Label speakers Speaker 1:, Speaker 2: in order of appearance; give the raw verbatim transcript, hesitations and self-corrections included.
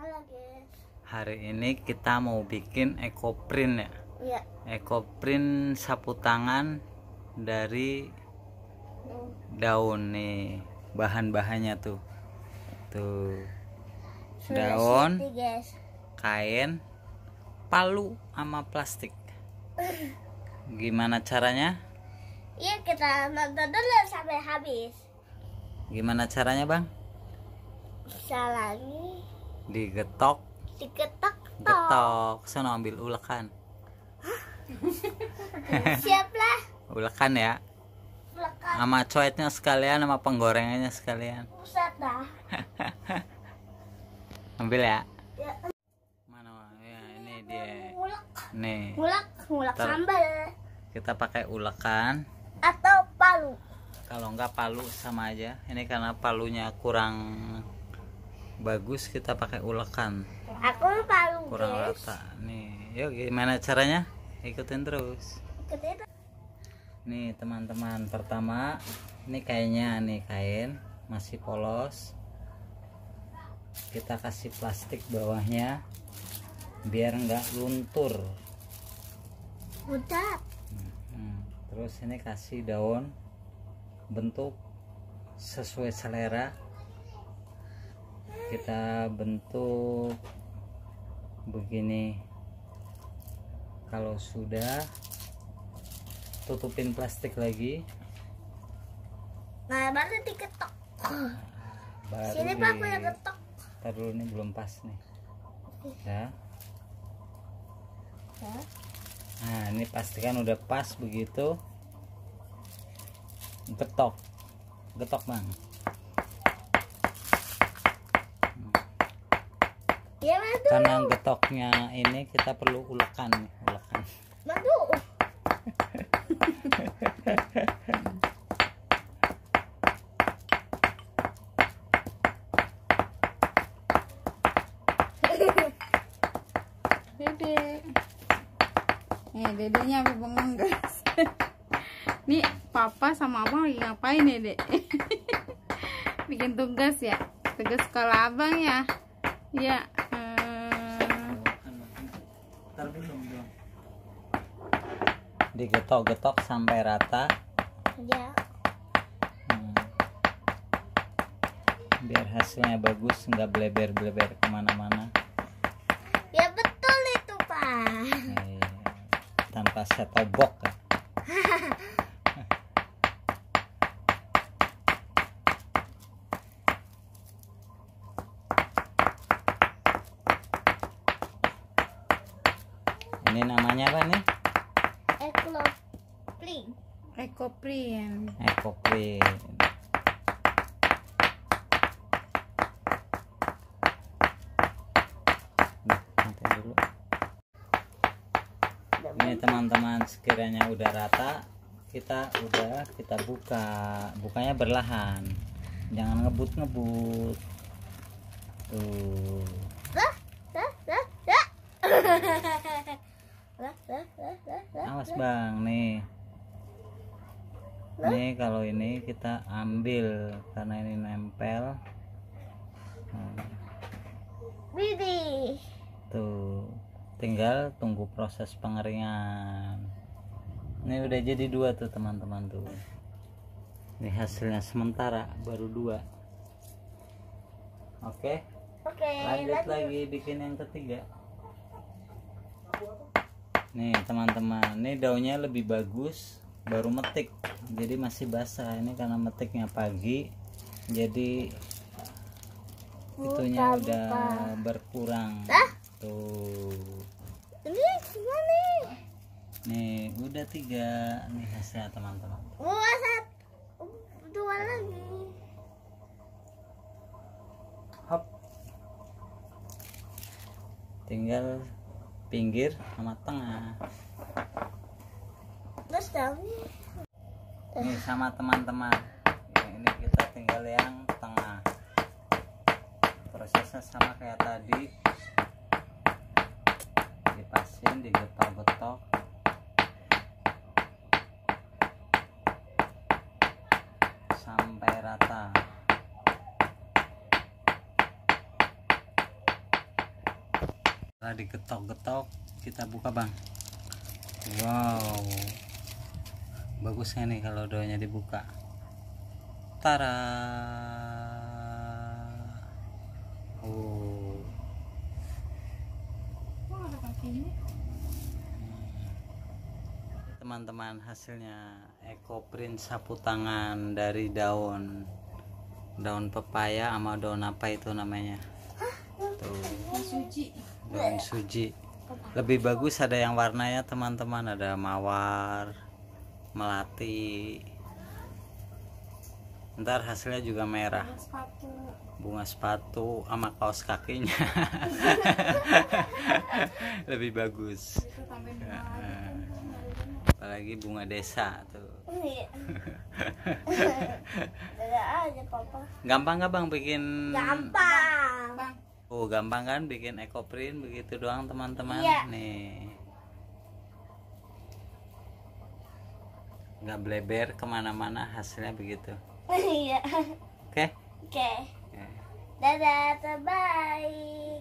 Speaker 1: Halo guys.
Speaker 2: Hari ini kita mau bikin ekoprint ya.
Speaker 1: Iya.
Speaker 2: Ekoprint sapu tangan dari daun nih. Bahan-bahannya tuh. Tuh.
Speaker 1: Sudah
Speaker 2: Daun,
Speaker 1: siti, guys.
Speaker 2: kain, palu sama plastik. Gimana caranya?
Speaker 1: Iya, kita nonton dulu sampai habis.
Speaker 2: Gimana caranya, Bang?
Speaker 1: Salami
Speaker 2: Digetok,
Speaker 1: diketok tok.
Speaker 2: getok. Sono ambil ulekan.
Speaker 1: Siaplah.
Speaker 2: Ulekan ya.
Speaker 1: Lekat
Speaker 2: Sama coetnya sekalian, sama penggorengannya sekalian.
Speaker 1: pusat dah.
Speaker 2: Ambil ya.
Speaker 1: Ya,
Speaker 2: Mana ya, ini dia.
Speaker 1: ngulek,
Speaker 2: Nih,
Speaker 1: ngulek, ngulek
Speaker 2: Ntar.
Speaker 1: sambal
Speaker 2: kita pakai ulekan.
Speaker 1: atau palu.
Speaker 2: Kalau enggak palu sama aja. Ini karena palunya kurang bagus, kita pakai ulekan.
Speaker 1: Aku palu,
Speaker 2: Kurang
Speaker 1: guys.
Speaker 2: rata. Nih, yuk gimana caranya? Ikutin terus.
Speaker 1: Kita
Speaker 2: Nih teman-teman, pertama ini kainnya, nih kain masih polos. Kita kasih plastik bawahnya biar enggak luntur.
Speaker 1: udah.
Speaker 2: Hmm, terus ini kasih daun bentuk sesuai selera. Kita bentuk begini. Kalau sudah, tutupin plastik lagi.
Speaker 1: Nah, baru diketok.
Speaker 2: Baru
Speaker 1: Sini
Speaker 2: di...
Speaker 1: Pak, aku yang ketok.
Speaker 2: Ntar dulu, ini belum pas nih ya.
Speaker 1: Ya.
Speaker 2: Nah, ini pastikan udah pas begitu. Getok, getok Bang.
Speaker 1: Ya, madu.
Speaker 2: Karena getoknya ini kita perlu ulekan nih, ulekan.
Speaker 1: Madu.
Speaker 3: Dede, eh dedenya sampai bengong guys. Nih papa sama abang lagi ngapain ya dek? Bikin tugas ya, tugas sekolah abang ya. Iya. Hmm.
Speaker 2: Ntar belum, belum. Digetok-getok sampai rata.
Speaker 1: Ya.
Speaker 2: Hmm. Biar hasilnya bagus, nggak bleber-bleber kemana-mana.
Speaker 1: Ya betul itu, Pak.
Speaker 2: Eh, tanpa setobok ya. Ini namanya apa nih?
Speaker 1: Ekloprint.
Speaker 3: Ekoprint.
Speaker 2: Ekoprint. Nah, nanti dulu. Ini teman-teman, sekiranya udah rata, kita udah kita buka. Bukanya berlahan, jangan ngebut-ngebut. Tuh.
Speaker 1: Lah, lah, lah, lah. Lah, lah, lah, lah, lah.
Speaker 2: Awas Bang, nih. Nih kalau ini kita ambil karena ini nempel. Nah,
Speaker 1: Widih.
Speaker 2: tuh. Tinggal tunggu proses pengeringan. Ini udah jadi dua tuh teman-teman tuh. Ini hasilnya sementara baru dua. Oke,
Speaker 1: Oke,
Speaker 2: lanjut
Speaker 1: lanjut.
Speaker 2: lagi bikin yang ketiga. Nih teman-teman, ini daunnya lebih bagus, baru metik, jadi masih basah. Ini karena metiknya pagi, jadi itunya
Speaker 1: Buka,
Speaker 2: udah
Speaker 1: buka.
Speaker 2: berkurang.
Speaker 1: Ah?
Speaker 2: Tuh.
Speaker 1: Ini gimana nih?
Speaker 2: Nih udah tiga nih hasilnya teman-teman.
Speaker 1: Gua satu, dua lagi.
Speaker 2: Hop. Tinggal pinggir sama tengah.
Speaker 1: Terus daunnya.
Speaker 2: Nih sama teman-teman. Ini kita tinggal yang tengah. Prosesnya sama kayak tadi. Dipasin, digetok-getok. sampai rata. Setelah diketok-ketok kita buka bang. Wow, bagusnya nih kalau daunnya dibuka. Tara. Oh,
Speaker 3: Oh, ada kakinya.
Speaker 2: teman-teman, hasilnya ekoprint sapu tangan dari daun daun pepaya sama daun apa itu namanya tuh,
Speaker 3: Suci.
Speaker 2: daun suji. Lebih bagus ada yang warnanya teman-teman, ada mawar, melati, ntar hasilnya juga merah,
Speaker 3: Sepatu.
Speaker 2: bunga sepatu sama kaos kakinya. Lebih bagus.
Speaker 3: Itu tambahin bunga lagi.
Speaker 2: Apalagi bunga desa tuh.
Speaker 1: Iya. Ada aja papa.
Speaker 2: Gampang gak bang bikin?
Speaker 1: Gampang.
Speaker 3: Bang,
Speaker 2: Oh gampang kan bikin ekoprint begitu doang teman-teman.
Speaker 1: Iya.
Speaker 2: Nih nggak bleber kemana-mana, hasilnya begitu.
Speaker 1: Iya.
Speaker 2: Oke.
Speaker 1: Oke.
Speaker 2: Oke.
Speaker 1: Dadah, bye.